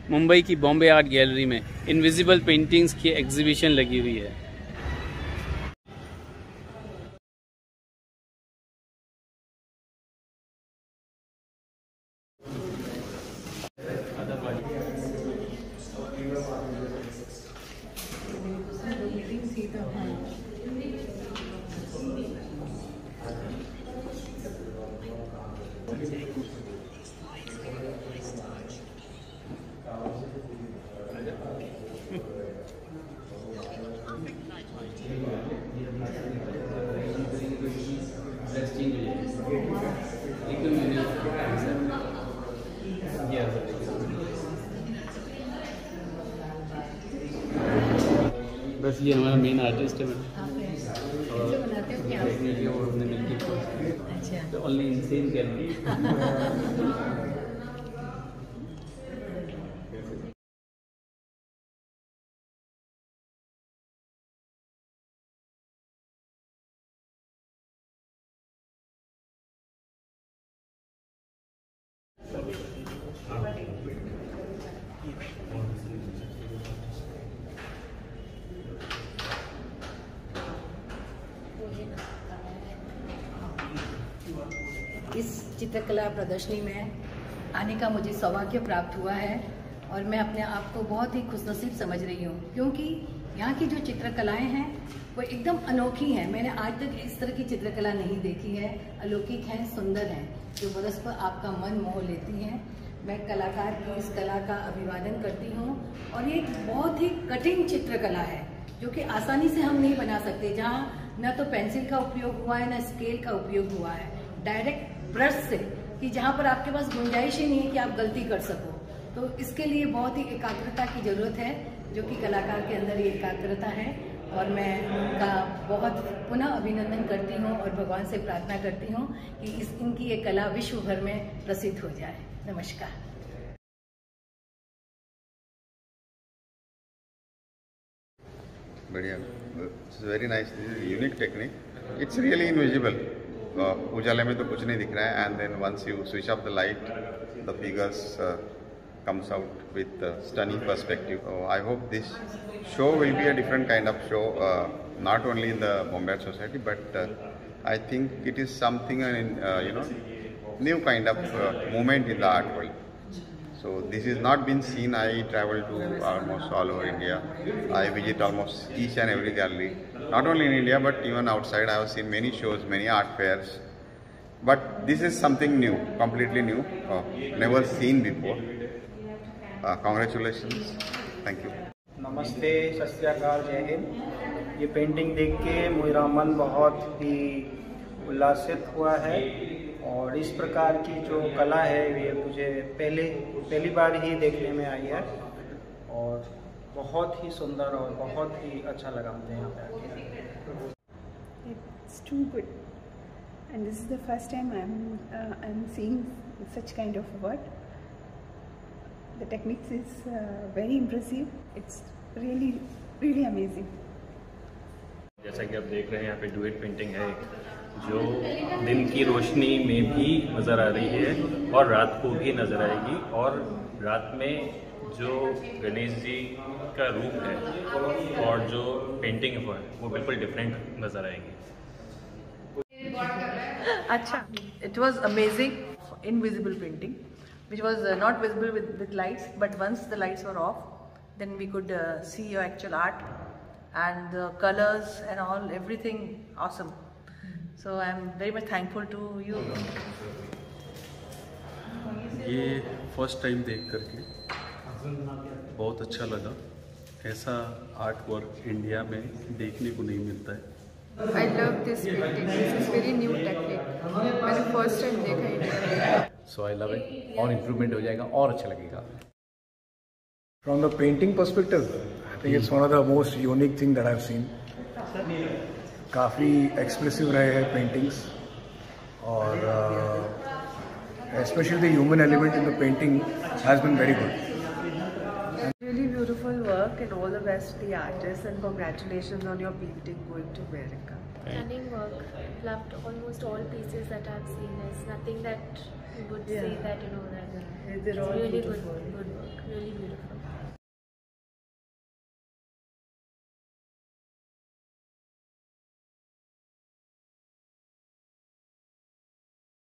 मुंबई की Bombay art gallery में invisible paintings की एग्जीबिशन लगी हुई है। बस ये हमारा मेन आर्टिस्ट है मैडम, और डेफिनेटली वो अपने मिलकर तो ओनली इनसेन गैलरी। इस चित्रकला प्रदर्शनी में आने का मुझे सौभाग्य प्राप्त हुआ है और मैं अपने आप को बहुत ही खुशनसीब समझ रही हूँ, क्योंकि यहाँ की जो चित्रकलाएं हैं वो एकदम अनोखी हैं। मैंने आज तक इस तरह की चित्रकला नहीं देखी है। अलौकिक हैं, सुंदर हैं, जो परस्पर आपका मन मोह लेती हैं। मैं कलाकार की इस कला का अभिवादन करती हूँ और ये एक बहुत ही कठिन चित्रकला है जो कि आसानी से हम नहीं बना सकते, जहाँ न तो पेंसिल का उपयोग हुआ है न स्केल का उपयोग हुआ है, डायरेक्ट ब्रश से, कि जहाँ पर आपके पास गुंजाइश ही नहीं है कि आप गलती कर सको। तो इसके लिए बहुत ही एकाग्रता की जरूरत है, जो कि कलाकार के अंदर ये एकाग्रता है। और मैं उनका बहुत पुनः अभिनंदन करती हूँ और भगवान से प्रार्थना करती हूँ कि इनकी ये कला विश्व भर में प्रसिद्ध हो जाए। नमस्कार। बढ़िया, it's very nice, unique technique, it's really invisible. उजाले में तो कुछ नहीं दिख रहा है, and then once you switch off the light the figures comes out with stunning perspective. I hope this show will be a different kind of show, not only in the Bombay Art Society, but I think it is something new kind of movement in the art world. So this is not been seen. I travel to almost all over India. I visit almost each and every gallery, not only in India but even outside. I have seen many shows, many art fairs, but this is something new, completely new, never seen before. Congratulations, thank you. नमस्ते, सत श्री अकाल, जय हिंद। ये painting देख के मेरा मन बहुत ही उल्लासित हुआ है और इस प्रकार की जो कला है ये मुझे पहली बार ही देखने में आई है और बहुत ही सुंदर और बहुत ही अच्छा लगा मुझे यहाँ पे आके। It's too good, and this is the first time I'm seeing such kind of work. The techniques is very impressive. It's really amazing. जैसा कि आप देख रहे हैं यहाँ पे डुएट पेंटिंग है जो दिन की रोशनी में भी नज़र आ रही है और रात को भी नज़र आएगी, और रात में जो गणेश जी का रूप है और जो पेंटिंग है वो बिल्कुल डिफरेंट नज़र आएगी। अच्छा, it was amazing, invisible painting, which was not visible with lights, but once the lights were off, then we could see your actual art and the colors and all, everything awesome. So I am very much thankful to you. ये first time देख करके बहुत अच्छा लगा। ऐसा art work India में देखने को नहीं मिलता है। I love this painting. This is very new technique. मैंने फर्स्ट टाइम देखा है। So I love it. और इम्प्रूवमेंट हो जाएगा और अच्छा लगेगा। From the painting perspective, I think it's one of the most unique thing that I've seen. काफ़ी एक्सप्रेसिव रहे हैं पेंटिंग्स और especially the human element in the painting has been very good. Really beautiful work and all the best to the artists and congratulations on your painting going to America. Stunning work. Loved almost all pieces that I've seen. There's nothing that you would say that that they're all really beautiful. good.